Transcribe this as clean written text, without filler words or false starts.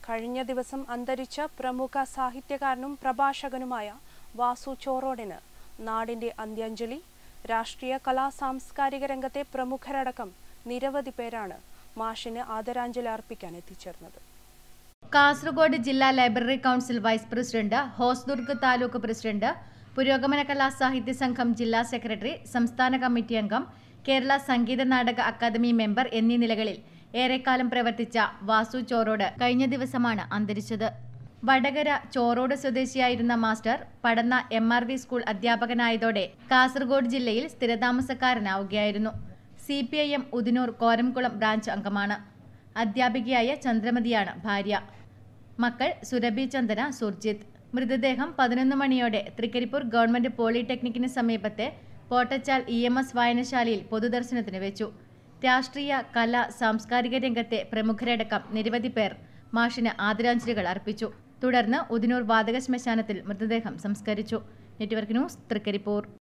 കഴിഞ്ഞ ദിവസം അന്തരിച്ച പ്രമുഖ സാഹിത്യകാരനും പ്രഭാഷകനുമായ വാസു ചോറോടിന് നാടിന്റെ അന്ത്യാഞ്ജലി. രാഷ്ട്രീയ കലാ സാംസ്കാരിക രംഗത്തെ പ്രമുഖരടക്കം നിരവധി പേരാണ് മാഷിന് ആദരാഞ്ജലി അർപ്പിക്കാൻ എത്തിച്ചേർന്നത്. കാസർഗോഡ് ജില്ലാ library council vice president, Hosdurg taluk president, പുരോഗമന കലാ സാഹിത്യ സംഘം ജില്ലാ സെക്രട്ടറി, സംസ്ഥാന കമ്മിറ്റി അംഗം, കേരള സംഗീത നാടക അക്കാദമി മെമ്പർ എന്നീ നിലകളിൽ ഏറെക്കാലം പ്രവർത്തിച്ച വാസു ചോറോട് കഴിഞ്ഞ ദിവസമാണ് അന്തരിച്ചത്. വടകര ചോറോട് സ്വദേശിയായിരുന്ന മാസ്റ്റർ പടന്ന MRV സ്കൂൾ അധ്യാപകനായതോടെ കാസർഗോഡ് ജില്ലയിൽ സ്ഥിരതാമസക്കാരനാവുകയായിരുന്നു. CPIM ഉദിനൂർ കോരംകുളം ബ്രാഞ്ച് അംഗമാണ്. അധ്യാപികയായ ചന്ദ്രമതിയാണ് ഭാര്യ. മക്കൾ സുരഭി, ചന്ദന, സുർജിത്ത്. മൃതദേഹം 11 മണിയോടെ തൃക്കരിപ്പൂർ ഗവൺമെന്റ് പോളിടെക്നിക്കിന് സമീപത്തെ പോട്ടച്ചാൽ EMS വായനശാലയിൽ പൊതുദർശനത്തിന് വെച്ചു. രാഷ്ട്രീയ, കലാ, സാംസ്കാരിക രംഗത്തെ പ്രമുഖരടക്കം നിരവധി പേർ മാഷിന് ആദരാഞ്ജലികൾ അർപ്പിച്ചു. തുടർന്ന് ഉദിനൂർ വാതക ശ്മശാനത്തിൽ മൃതദേഹം സംസ്കരിച്ചു. Network news, Trikaripur.